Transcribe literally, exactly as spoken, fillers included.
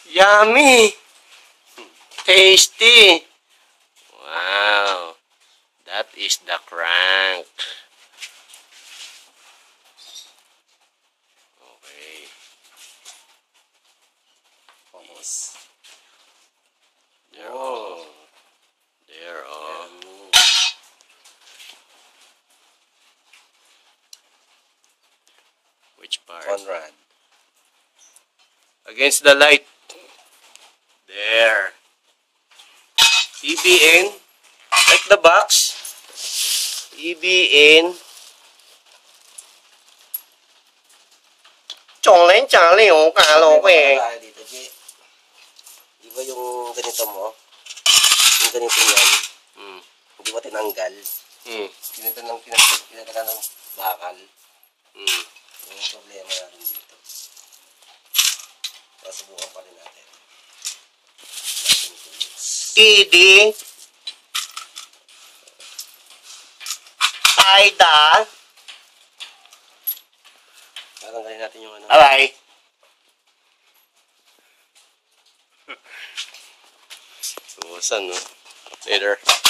Yummy! Tasty! Wow! That is the crank. Okay. Focus. There, oh. There, oh. Which part? Conrad. Against the light. There. E B N. Like the box. E B N. Chong Charlie, oh, kalo ko eh. Dito, G. Di ba yung ganito mo? Yung ganito yan. Hmm. Hindi mo tinanggal. Hmm. Ganito lang pinataka ng bakal. Hmm. Yung problema natin dito. Subukan pa rin natin. E D. Aida. Tatanggalin natin yung ano. Alright. Suwasan, no? Later.